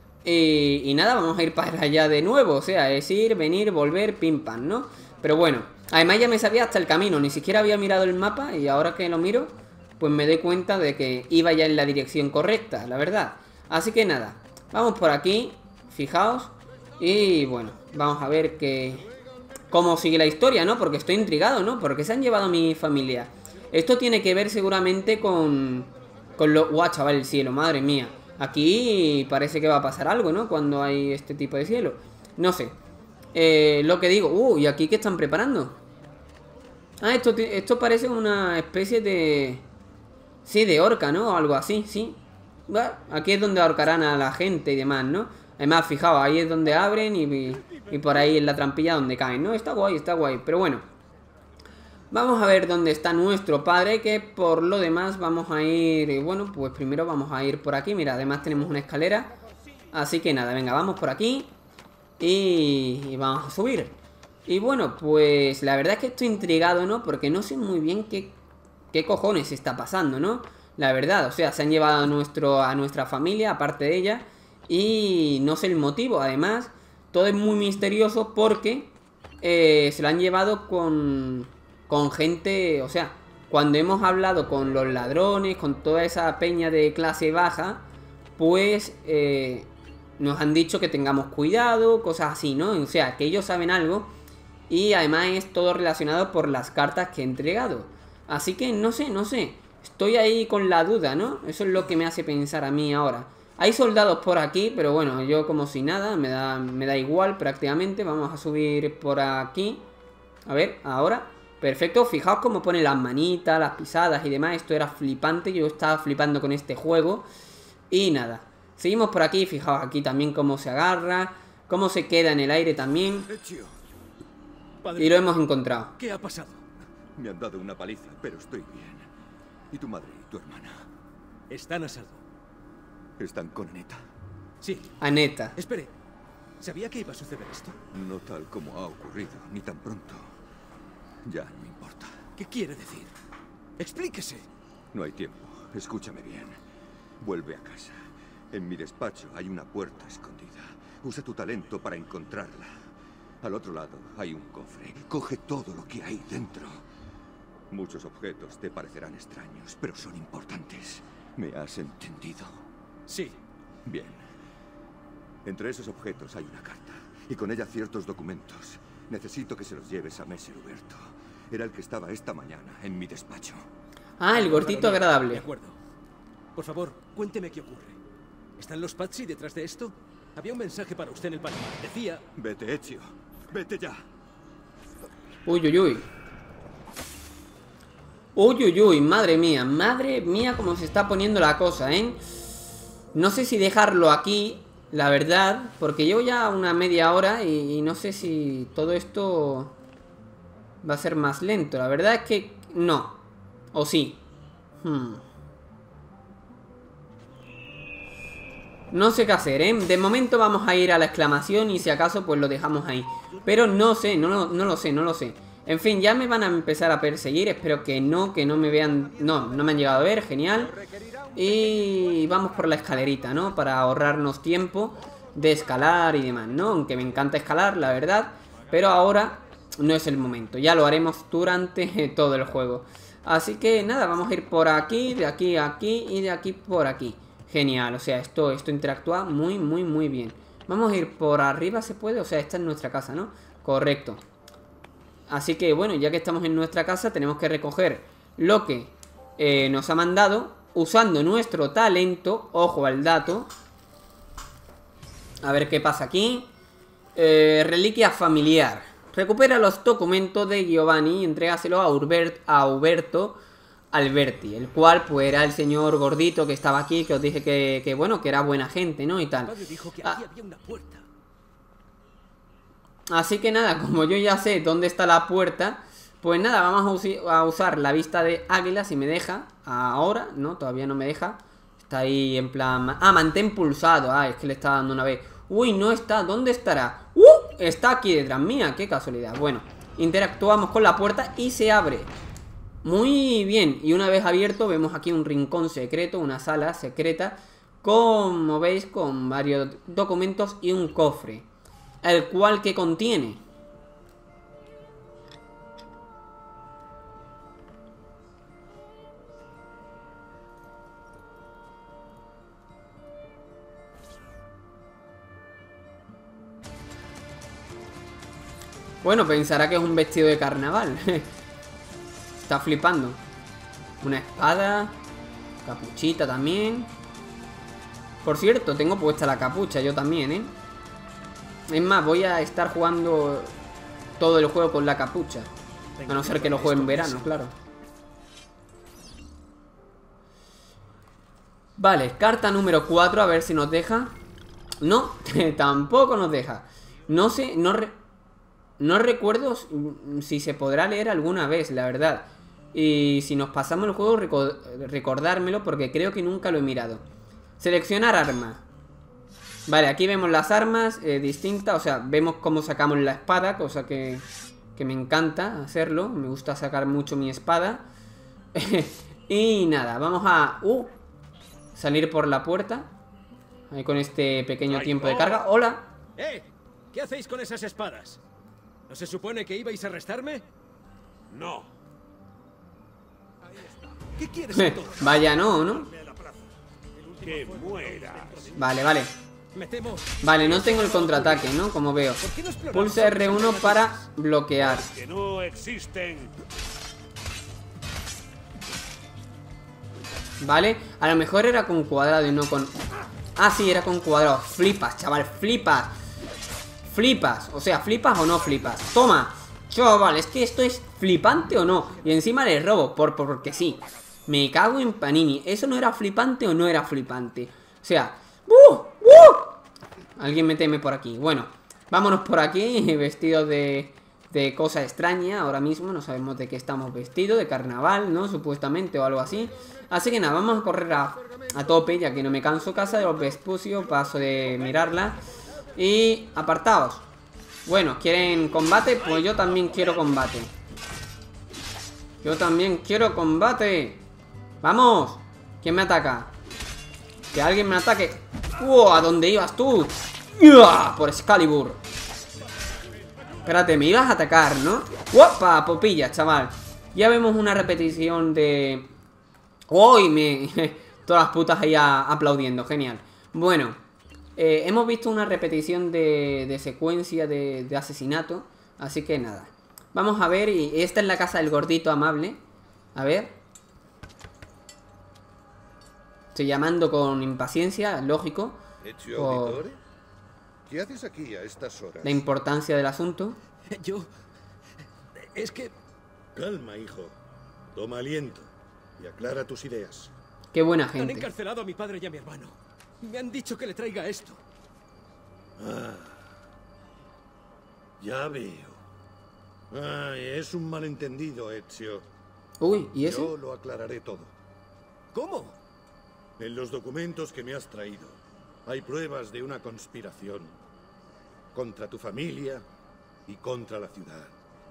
Speaker 1: Y nada, vamos a ir para allá de nuevo, o sea, es ir, venir, volver, pim pam, ¿no? Pero bueno, además ya me sabía hasta el camino, ni siquiera había mirado el mapa y ahora que lo miro, pues me doy cuenta de que iba ya en la dirección correcta, la verdad. Así que nada, vamos por aquí, fijaos, y bueno, vamos a ver cómo sigue la historia, ¿no? Porque estoy intrigado, ¿no? Porque se han llevado a mi familia. Esto tiene que ver seguramente con lo... ¡Guau, chaval, el cielo! Madre mía. Aquí parece que va a pasar algo, ¿no? Cuando hay este tipo de cielo. No sé. Lo que digo... ¿Y aquí qué están preparando? Ah, esto parece una especie de... Sí, de horca, ¿no? O algo así, sí. Bueno, aquí es donde ahorcarán a la gente y demás, ¿no? Además, fijaos, ahí es donde abren y por ahí en la trampilla donde caen, ¿no? Está guay, pero bueno. Vamos a ver dónde está nuestro padre, que por lo demás vamos a ir... Bueno, pues primero vamos a ir por aquí. Mira, además tenemos una escalera. Así que nada, venga, vamos por aquí. Y vamos a subir. Y bueno, pues la verdad es que estoy intrigado, ¿no? Porque no sé muy bien qué cojones está pasando, ¿no? La verdad, o sea, se han llevado a nuestra familia, aparte de ella. Y no sé el motivo, además, todo es muy misterioso porque se lo han llevado con gente, o sea, cuando hemos hablado con los ladrones, con toda esa peña de clase baja, pues nos han dicho que tengamos cuidado, cosas así, ¿no? O sea, que ellos saben algo y además es todo relacionado por las cartas que he entregado. Así que no sé, estoy ahí con la duda, ¿no? Eso es lo que me hace pensar a mí ahora. Hay soldados por aquí, pero bueno, yo como si nada, me da igual prácticamente. Vamos a subir por aquí. A ver, ahora. Perfecto, fijaos cómo pone las manitas, las pisadas y demás. Esto era flipante, yo estaba flipando con este juego. Y nada, seguimos por aquí, fijaos aquí también cómo se agarra, cómo se queda en el aire también. Y lo hemos encontrado.
Speaker 3: ¿Qué ha pasado?
Speaker 2: Me han dado una paliza, pero estoy bien. ¿Y tu madre y tu hermana?
Speaker 3: Están a salvo.
Speaker 2: ¿Están con Aneta?
Speaker 3: Sí.
Speaker 1: Aneta.
Speaker 3: Espere, ¿sabía que iba a suceder esto?
Speaker 2: No tal como ha ocurrido, ni tan pronto. Ya no importa.
Speaker 3: ¿Qué quiere decir? Explíquese.
Speaker 2: No hay tiempo. Escúchame bien. Vuelve a casa. En mi despacho hay una puerta escondida. Usa tu talento para encontrarla. Al otro lado hay un cofre. Coge todo lo que hay dentro. Muchos objetos te parecerán extraños, pero son importantes. ¿Me has entendido?
Speaker 3: Sí.
Speaker 2: Bien. Entre esos objetos hay una carta. Y con ella ciertos documentos. Necesito que se los lleves a Messer Huberto. Era el que estaba esta mañana en mi despacho.
Speaker 1: Ah, el gordito agradable.
Speaker 3: De acuerdo. Por favor, cuénteme qué ocurre. ¿Están los Pazzi detrás de esto? Había un mensaje para usted en el panel. Decía...
Speaker 2: Vete, Ezio. Vete ya.
Speaker 1: Uy, uy, uy. Uy, uy, uy. Madre mía cómo se está poniendo la cosa, ¿eh? No sé si dejarlo aquí, la verdad, porque llevo ya una media hora y no sé si todo esto va a ser más lento. La verdad es que no. ¿O sí? No sé qué hacer, ¿eh? De momento vamos a ir a la exclamación y si acaso pues lo dejamos ahí. Pero no sé, no lo sé. En fin, ya me van a empezar a perseguir. Espero que no me vean. No me han llegado a ver, genial. Y vamos por la escalerita, ¿no? Para ahorrarnos tiempo de escalar y demás, ¿no? Aunque me encanta escalar, la verdad. Pero ahora no es el momento. Ya lo haremos durante todo el juego. Así que nada, vamos a ir por aquí, de aquí a aquí y de aquí por aquí. Genial, o sea, esto interactúa muy bien. Vamos a ir por arriba, ¿se puede? O sea, esta es nuestra casa, ¿no? Correcto. Así que bueno, ya que estamos en nuestra casa, tenemos que recoger lo que nos ha mandado usando nuestro talento. Ojo al dato. A ver qué pasa aquí. Reliquia familiar. Recupera los documentos de Giovanni y entrégaselo a Uberto Alberti, el cual pues era el señor gordito que estaba aquí, que os dije que bueno, que era buena gente, ¿no? Y tal.
Speaker 3: El padre dijo que aquí había una puerta.
Speaker 1: Así que nada, como yo ya sé dónde está la puerta, pues nada, vamos a usar la vista de águila si me deja. Ahora, no, todavía no me deja. Está ahí en plan... Ah, mantén pulsado. Ah, es que le está dando una vez. Uy, no está, ¿dónde estará? Está aquí detrás mía, qué casualidad. Bueno, interactuamos con la puerta y se abre. Muy bien, y una vez abierto vemos aquí un rincón secreto, una sala secreta, como veis, con varios documentos y un cofre, el cual que contiene. Bueno, pensará que es un vestido de carnaval. Está flipando. Una espada. Capuchita también. Por cierto, tengo puesta la capucha yo también, ¿eh? Es más, voy a estar jugando todo el juego con la capucha. A no ser que lo juegue en verano, claro. Vale, carta número 4, a ver si nos deja. No, tampoco nos deja. No sé, no recuerdo si se podrá leer alguna vez, la verdad. Y si nos pasamos el juego, recordármelo porque creo que nunca lo he mirado. Seleccionar arma. Vale, aquí vemos las armas distintas. O sea, vemos cómo sacamos la espada, cosa que me encanta hacerlo. Me gusta sacar mucho mi espada. Y nada, vamos a salir por la puerta. Ahí con este pequeño tiempo de carga. ¡Hola!
Speaker 3: ¿Qué hacéis con esas espadas? ¿No se supone que ibais a arrestarme?
Speaker 4: No.
Speaker 3: ¿Qué quieres entonces?
Speaker 1: Vaya, no.
Speaker 4: Que mueras.
Speaker 1: Vale, vale.
Speaker 3: Me temo.
Speaker 1: Vale, no tengo el contraataque, ¿no? Como veo. Pulsa R1 para bloquear.
Speaker 4: Que no existen.
Speaker 1: Vale, a lo mejor era con cuadrado y no con... Ah, sí, era con cuadrado. Flipas, chaval, flipas. Flipas, o sea, flipas o no flipas. Toma, Chaval, es que esto es flipante o no. Y encima le robo, porque sí. Me cago en Panini. ¿Eso no era flipante o no era flipante? O sea... Alguien me teme por aquí. Bueno, vámonos por aquí, vestidos de cosa extraña. Ahora mismo no sabemos de qué estamos vestidos. De carnaval, ¿no? Supuestamente o algo así. Así que nada, vamos a correr a tope, ya que no me canso. Casa de los Vespucios, paso de mirarla. Y apartaos. Bueno, ¿quieren combate? Pues yo también quiero combate. Yo también quiero combate. ¡Vamos! ¿Quién me ataca? Que alguien me ataque. ¿A dónde ibas tú? Por Excalibur. Espérate, me ibas a atacar, ¿no? ¡Guapa! Popilla, chaval. Ya vemos una repetición de... ¡Uy! Todas las putas ahí aplaudiendo, genial. Bueno, hemos visto una repetición de secuencia de asesinato. Así que nada, vamos a ver. Y esta es la casa del gordito amable. A ver. Estoy llamando con impaciencia, lógico.
Speaker 5: Ezio Auditore, ¿qué haces aquí a estas horas?
Speaker 1: La importancia del asunto.
Speaker 3: Yo... Es que...
Speaker 5: Calma, hijo. Toma aliento y aclara tus ideas.
Speaker 1: Qué buena
Speaker 3: Han
Speaker 1: gente.
Speaker 3: encarcelado a mi padre y a mi hermano. Me han dicho que le traiga esto.
Speaker 5: Ah, ya veo. Ay, es un malentendido, Ezio.
Speaker 1: Uy, ¿y eso?
Speaker 5: Yo lo aclararé todo.
Speaker 3: ¿Cómo?
Speaker 5: En los documentos que me has traído hay pruebas de una conspiración contra tu familia y contra la ciudad.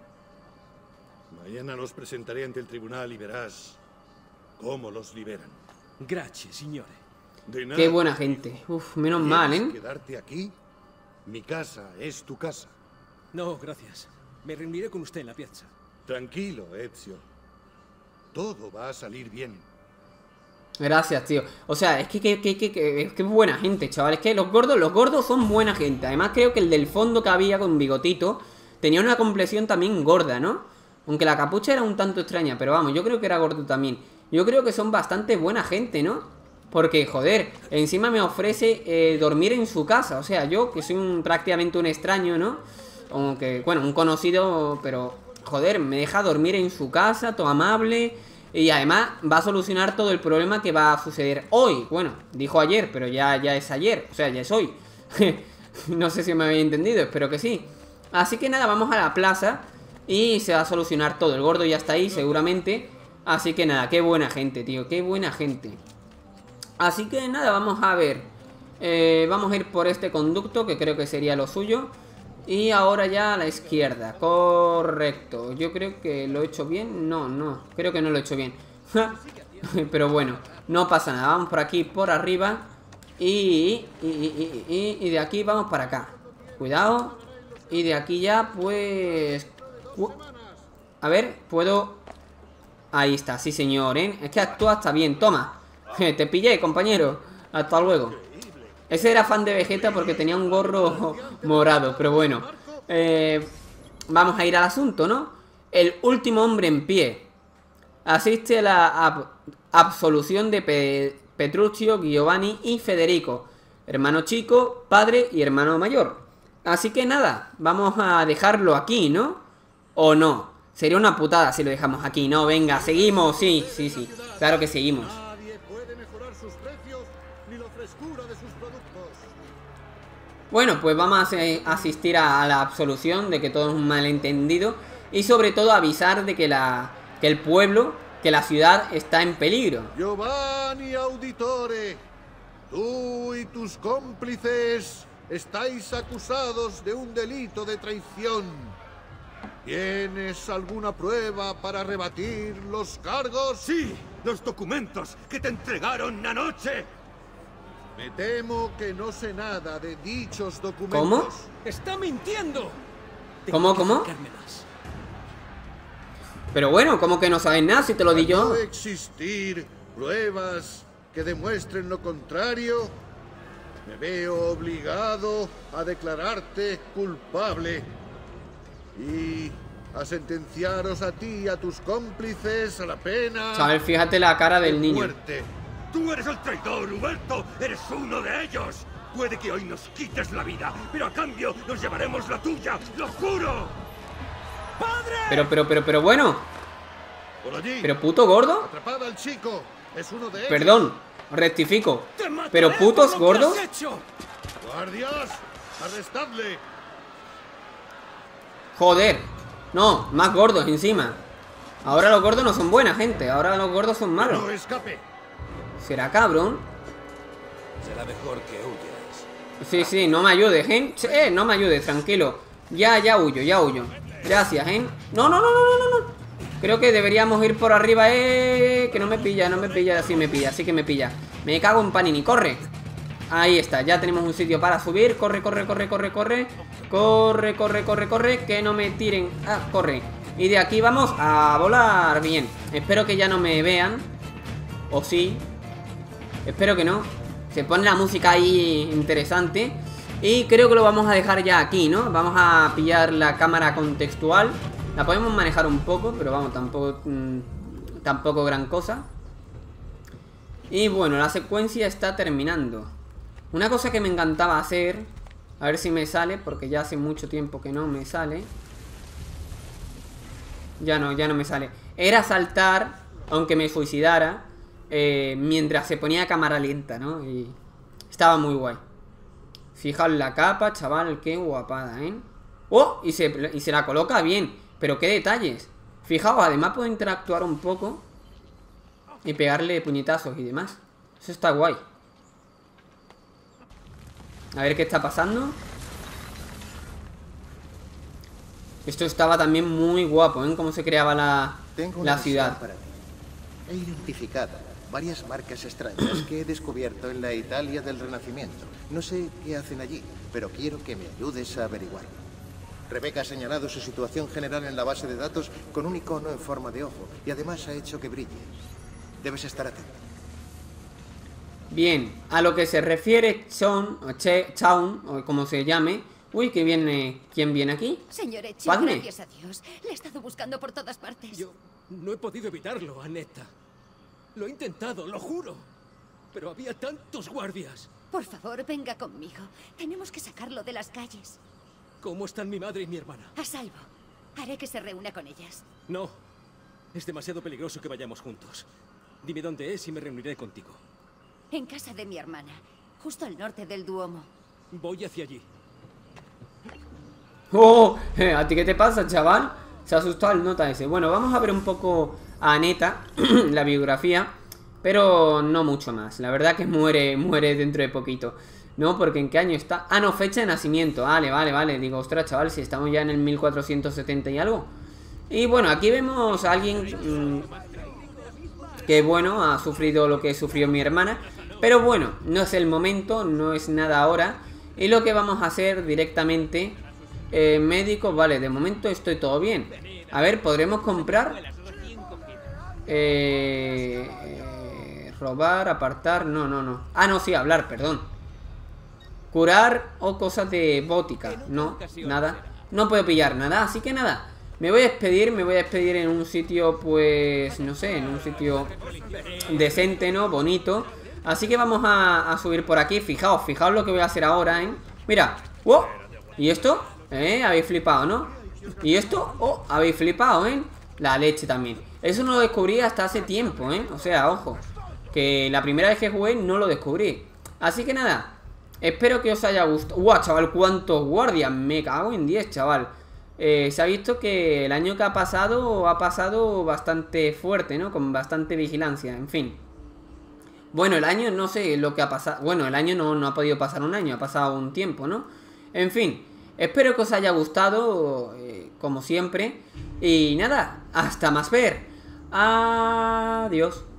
Speaker 5: Mañana los presentaré ante el tribunal y verás cómo los liberan.
Speaker 3: Gracias, signore.
Speaker 5: De nada.
Speaker 1: Qué buena gente. Uf, menos mal,
Speaker 5: ¿Quieres
Speaker 1: ¿eh?
Speaker 5: quedarte aquí? Mi casa es tu casa.
Speaker 3: No, gracias. Me reuniré con usted en la piazza.
Speaker 5: Tranquilo, Ezio. Todo va a salir bien.
Speaker 1: Gracias, tío. O sea, es que buena gente, chaval. Es que los gordos son buena gente. Además creo que el del fondo que había con bigotito tenía una complexión también gorda, ¿no? Aunque la capucha era un tanto extraña. Pero vamos, yo creo que era gordo también. Yo creo que son bastante buena gente, ¿no? Porque, joder, encima me ofrece dormir en su casa. O sea, yo que soy prácticamente un extraño, ¿no? Aunque, bueno, un conocido, pero, joder, me deja dormir en su casa, todo amable. Y además va a solucionar todo el problema que va a suceder hoy. Bueno, dijo ayer, pero ya es ayer. O sea, ya es hoy. No sé si me habéis entendido, espero que sí. Así que nada, vamos a la plaza y se va a solucionar todo. El gordo ya está ahí, seguramente. Así que nada, qué buena gente, tío. Qué buena gente. Así que nada, vamos a ver. Vamos a ir por este conducto, que creo que sería lo suyo. Y ahora ya a la izquierda. Correcto. Yo creo que lo he hecho bien. No, creo que no lo he hecho bien. Pero bueno, no pasa nada. Vamos por aquí, por arriba. Y de aquí vamos para acá. Cuidado. Y de aquí ya, pues... A ver, puedo... Ahí está, sí señor, ¿eh? Es que actúa hasta bien. Toma. Te pillé, compañero. Hasta luego. Ese era fan de Vegeta porque tenía un gorro morado. Pero bueno, vamos a ir al asunto, ¿no? El último hombre en pie. Asiste a la absolución de Petruccio, Giovanni y Federico. Hermano chico, padre y hermano mayor. Así que nada, vamos a dejarlo aquí, ¿no? ¿O no? Sería una putada si lo dejamos aquí, ¿no? Venga, seguimos, sí. Claro que seguimos. Bueno, pues vamos a asistir a la absolución de que todo es un malentendido. Y sobre todo avisar de que el pueblo, que la ciudad está en peligro.
Speaker 5: Giovanni Auditore, tú y tus cómplices estáis acusados de un delito de traición. ¿Tienes alguna prueba para rebatir los cargos?
Speaker 11: Sí, los documentos que te entregaron anoche.
Speaker 5: Me temo que no sé nada de dichos documentos.
Speaker 1: ¿Cómo?
Speaker 3: ¡Está mintiendo!
Speaker 1: ¿Cómo? Pero bueno, ¿cómo que no sabes nada si te lo di yo?
Speaker 5: ¿Puede existir pruebas que demuestren lo contrario? Me veo obligado a declararte culpable y a sentenciaros a ti y a tus cómplices a la pena.
Speaker 1: Sabes, fíjate la cara del niño.
Speaker 5: Muerte.
Speaker 11: Tú eres el traidor, Huberto. Eres uno de ellos. Puede que hoy nos quites la vida, pero a cambio nos llevaremos la tuya. ¡Lo juro!
Speaker 1: Pero bueno.
Speaker 5: Por allí.
Speaker 1: Pero puto gordo.
Speaker 5: Atrapad al chico. Es uno de ellos.
Speaker 1: Perdón, rectifico. Pero putos gordos.
Speaker 5: Guardias, arrestadle.
Speaker 1: Joder. No, más gordos encima. Ahora los gordos no son buena gente. Ahora los gordos son malos.
Speaker 5: No escape.
Speaker 1: ¿Será cabrón?
Speaker 3: Será mejor que huyas.
Speaker 1: Sí, sí, no me ayudes, ¿eh? No me ayudes, tranquilo. Ya huyo, ya huyo. Gracias, ¿eh? No. Creo que deberíamos ir por arriba, que no me pilla, sí me pilla, sí que me pilla. Me cago en Panini, corre. Ahí está, ya tenemos un sitio para subir. Corre. Corre, que no me tiren. Ah, corre. Y de aquí vamos a volar bien. Espero que ya no me vean. O sí. Espero que no. Se pone la música ahí interesante. Y creo que lo vamos a dejar ya aquí, ¿no? Vamos a pillar la cámara contextual. La podemos manejar un poco, pero vamos, tampoco gran cosa. Y bueno, la secuencia está terminando. Una cosa que me encantaba hacer, a ver si me sale, porque ya hace mucho tiempo que no me sale. Ya no me sale. Era saltar, aunque me suicidara, mientras se ponía cámara lenta, ¿no? Y estaba muy guay. Fijaos la capa, chaval, qué guapada, ¿eh? ¡Oh! Y se la coloca bien. Pero qué detalles. Fijaos, además puedo interactuar un poco y pegarle puñetazos y demás. Eso está guay. A ver qué está pasando. Esto estaba también muy guapo, ¿eh? Cómo se creaba la ciudad.
Speaker 12: Para ti. He identificado varias marcas extrañas que he descubierto en la Italia del Renacimiento. No sé qué hacen allí, pero quiero que me ayudes a averiguarlo. Rebeca ha señalado su situación general en la base de datos con un icono en forma de ojo y además ha hecho que brille. Debes estar atento.
Speaker 1: Bien, a lo que se refiere Chaun, o como se llame. Uy, que viene. ¿Quién viene aquí?
Speaker 6: Señor Echi, gracias a Dios. Le he estado buscando por todas partes.
Speaker 3: Yo no he podido evitarlo, Annetta. Lo he intentado, lo juro. Pero había tantos guardias.
Speaker 6: Por favor, venga conmigo. Tenemos que sacarlo de las calles.
Speaker 3: ¿Cómo están mi madre y mi hermana?
Speaker 6: A salvo. Haré que se reúna con ellas.
Speaker 3: No. Es demasiado peligroso que vayamos juntos. Dime dónde es y me reuniré contigo.
Speaker 6: En casa de mi hermana, justo al norte del Duomo.
Speaker 3: Voy hacia allí.
Speaker 1: ¡Oh! ¿A ti qué te pasa, chaval? Se ha asustado el nota ese. Bueno, vamos a ver un poco a Annetta, la biografía, pero no mucho más. La verdad que muere dentro de poquito. No, porque ¿en qué año está? Ah, no, fecha de nacimiento. Vale. Digo, ostras, chaval, si estamos ya en el 1470 y algo. Y bueno, aquí vemos a alguien que, bueno, ha sufrido lo que sufrió mi hermana. Pero bueno, no es el momento, no es nada ahora. Y lo que vamos a hacer directamente... médico, vale, de momento estoy todo bien. A ver, ¿podremos comprar? Robar, apartar, no. Ah, no, sí, hablar, perdón. Curar o cosas de bótica. No, nada. No puedo pillar nada, así que nada. Me voy a despedir en un sitio, pues, no sé, en un sitio decente, ¿no? Bonito. Así que vamos a subir por aquí. Fijaos lo que voy a hacer ahora, ¿eh? Mira, ¡wow! ¿Y esto? Habéis flipado, ¿no? ¿Y esto? ¡Oh! Habéis flipado, ¿eh? La leche también. Eso no lo descubrí hasta hace tiempo, ¿eh? O sea, ojo, que la primera vez que jugué no lo descubrí. Así que nada, espero que os haya gustado. ¡Guau, chaval! ¿Cuántos guardias? Me cago en 10, chaval. Se ha visto que el año que ha pasado bastante fuerte, ¿no? Con bastante vigilancia, en fin. Bueno, el año no sé lo que ha pasado. Bueno, el año no ha podido pasar un año, ha pasado un tiempo, ¿no? En fin, espero que os haya gustado, como siempre. Y nada, hasta más ver. Adiós.